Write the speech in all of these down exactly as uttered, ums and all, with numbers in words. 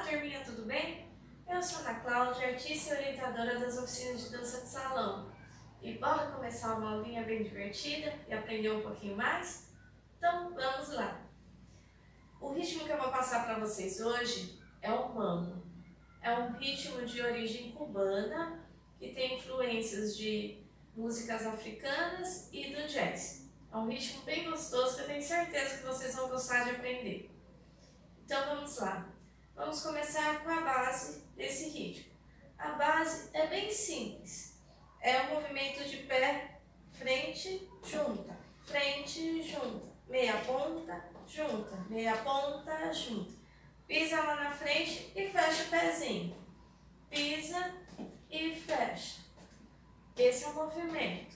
turminha, tudo bem? Eu sou a Ana Cláudia, artista e orientadora das oficinas de dança de salão. E bora começar uma aulinha bem divertida e aprender um pouquinho mais? Então vamos lá! O ritmo que eu vou passar para vocês hoje é o mambo. É um ritmo de origem cubana que tem influências de músicas africanas e do jazz. É um ritmo bem gostoso que eu tenho certeza que vocês vão gostar de aprender. Então vamos lá. Vamos começar com a base desse ritmo. A base é bem simples. É um movimento de pé, frente, junta, frente, junta, meia ponta, junta, meia ponta, junta. Pisa lá na frente e fecha o pezinho. Pisa e fecha. Esse é o movimento.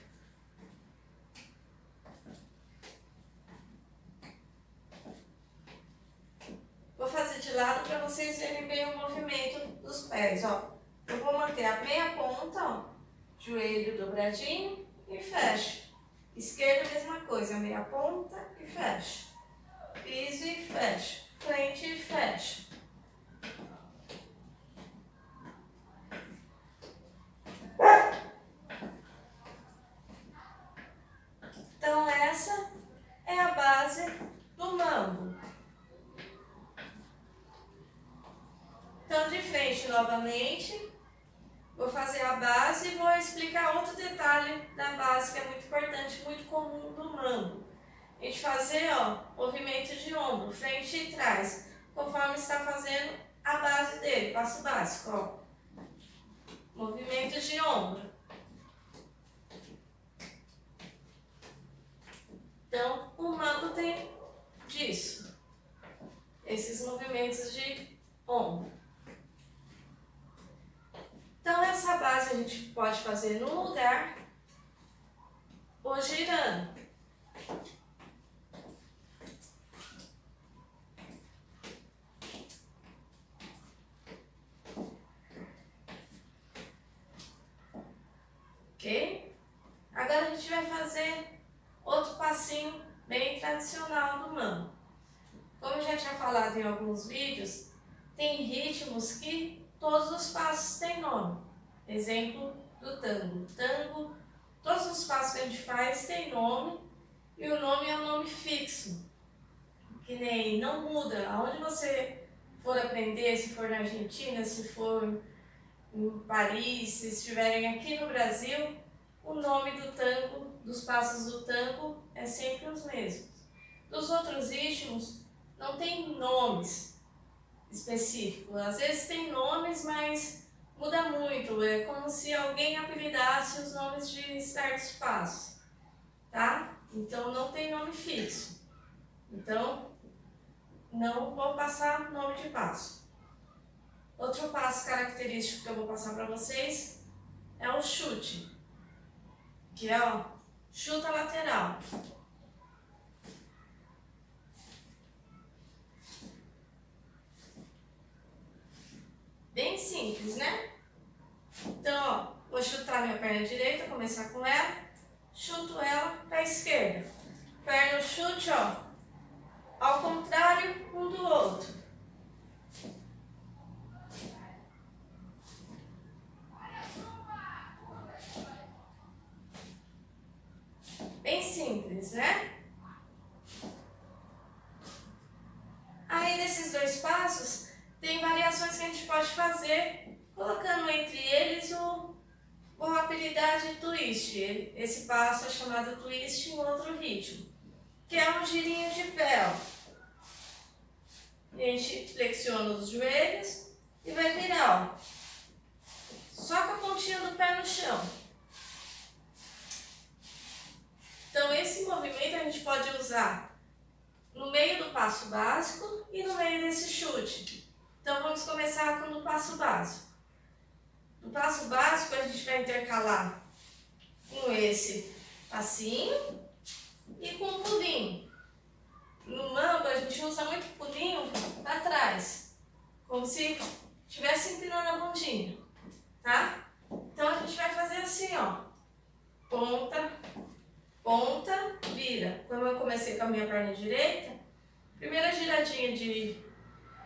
Vou fazer de lado para vocês verem bem o movimento dos pés, ó. Eu vou manter a meia ponta, ó, joelho dobradinho e fecho. Esquerda, mesma coisa, meia ponta e fecho. Piso e fecho. Frente e fecho. Então essa é a base do mambo. Então de frente novamente, vou fazer a base e vou explicar outro detalhe da base que é muito importante, muito comum do mambo. A gente fazer, ó, movimento de ombro, frente e trás, conforme está fazendo a base dele, passo básico, ó. Movimento de ombro. Então, o mambo tem disso, esses movimentos de ombro. Então, essa base a gente pode fazer no lugar ou girando. Ok? Agora a gente vai fazer outro passinho bem tradicional do mambo. Como eu já tinha falado em alguns vídeos, tem ritmos que todos os passos têm nome. Exemplo do tango. Tango, todos os passos que a gente faz têm nome e o nome é um nome fixo. Que nem não muda. Aonde você for aprender, se for na Argentina, se for em Paris, se estiverem aqui no Brasil, o nome do tango, dos passos do tango é sempre os mesmos. Dos outros ritmos não tem nomes específico. Às vezes tem nomes, mas muda muito. É como se alguém apelidasse os nomes de certos passos, tá? Então não tem nome fixo. Então não vou passar nome de passo. Outro passo característico que eu vou passar para vocês é o chute, que é ó, chuta lateral. Bem simples, né? Então, ó, vou chutar minha perna direita, começar com ela, chuto ela para a esquerda. Perna chute, ó, ao contrário um do outro. Bem simples, né? Aí, desses dois passos, tem variações que a gente pode fazer, colocando entre eles o, vou apelidar de twist. Esse passo é chamado twist em outro ritmo, que é um girinho de pé, ó. A gente flexiona os joelhos e vai virar, ó, só com a pontinha do pé no chão. Então esse movimento a gente pode usar no meio do passo básico e no meio desse chute. Então vamos começar com o passo básico. No passo básico a gente vai intercalar com esse passinho e com um pulinho. No mambo a gente usa muito pulinho para trás, como se estivesse empinando a bundinha, tá? Então a gente vai fazer assim, ó, ponta, ponta, vira. Como eu comecei com a minha perna direita, primeira giradinha de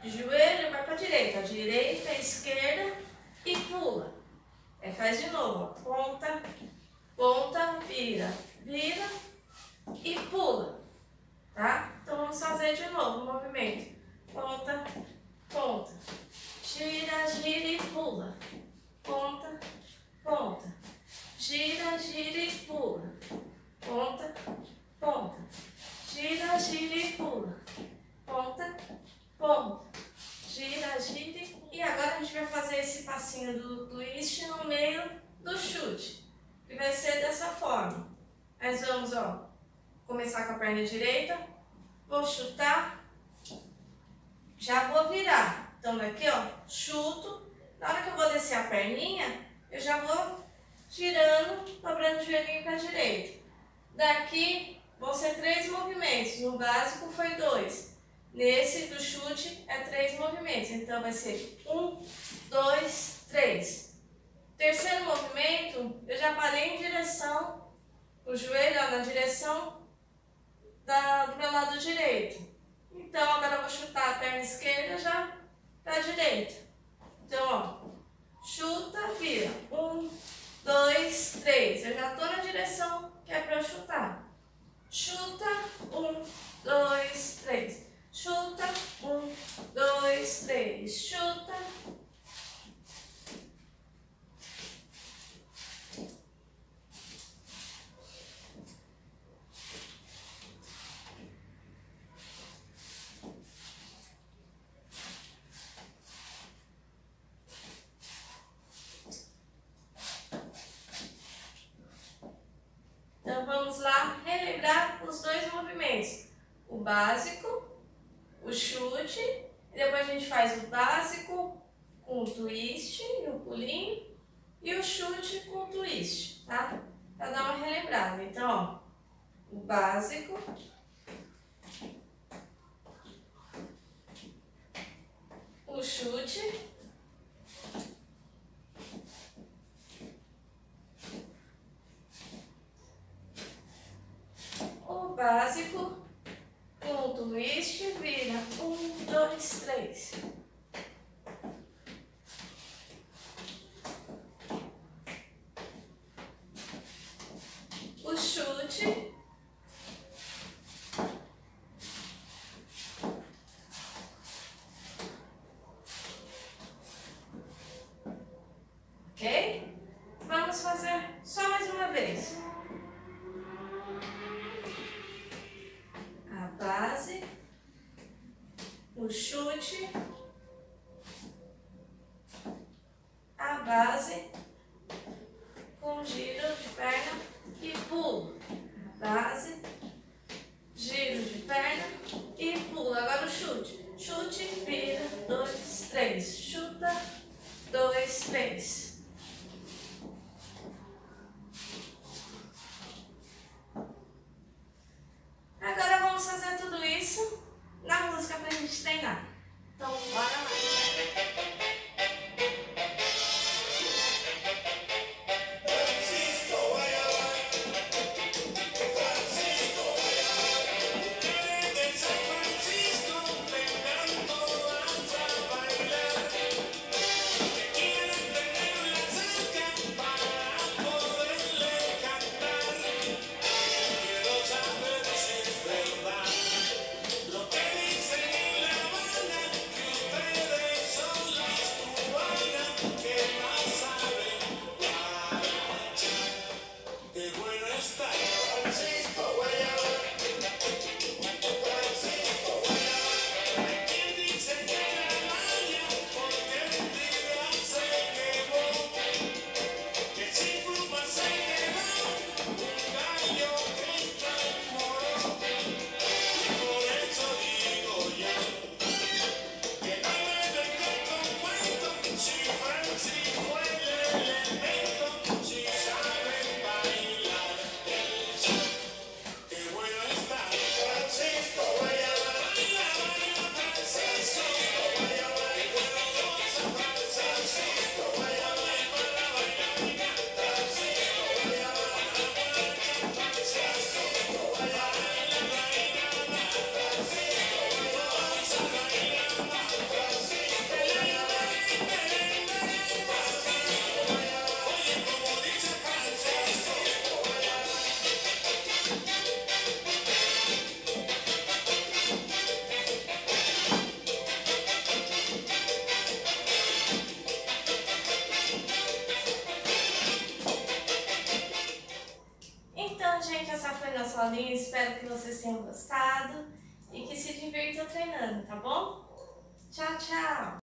joelho, vai para a direita, direita, esquerda e pula. Aí faz de novo, ó. Ponta, ponta, vira, vira e pula, tá? Então vamos fazer de novo o movimento. Ponta, ponta, gira, gira e pula. Ponta, ponta, gira, gira e pula. Ponta, ponta, gira, gira e pula. Ponta, ponta, gira, gira e agora a gente vai fazer esse passinho do twist no meio do chute, que vai ser dessa forma. Nós vamos, ó, começar com a perna direita, vou chutar, já vou virar. Então daqui, ó, chuto, na hora que eu vou descer a perninha, eu já vou girando, dobrando o joelhinho para a direita. Daqui vão ser três movimentos, no básico foi dois. Nesse do chute é três movimentos, então vai ser um, dois, três. Terceiro movimento, eu já parei em direção, o joelho ó, na direção da, do meu lado direito. Então agora eu vou chutar a perna esquerda já para a direita. Então, ó, chuta, vira. Um, dois, três. Eu já estou na direção que é para eu chutar. Chuta, um, dois, três. Chuta, um, dois, três, chuta. Então vamos lá relembrar os dois movimentos. O básico, o chute, e depois a gente faz o básico com o twist e o pulinho, e o chute com o twist, tá? Pra dar uma relembrada. Então, ó, o básico, o chute, o básico, com o twist, vira um, dois, três. O chute, ok? Vamos fazer só mais uma vez. A base, o chute, a base, com giro de perna e pulo. Base, giro de perna e pulo. Agora o chute. Chute, vira, dois, três. Chuta, dois, três. Agora vamos fazer tudo isso na música pra gente treinar. Então, bora lá. Lo que dicen en La Habana, que ustedes Então, gente, essa foi a nossa aulinha. Espero que vocês tenham gostado e que se divirtam treinando, tá bom? Tchau, tchau!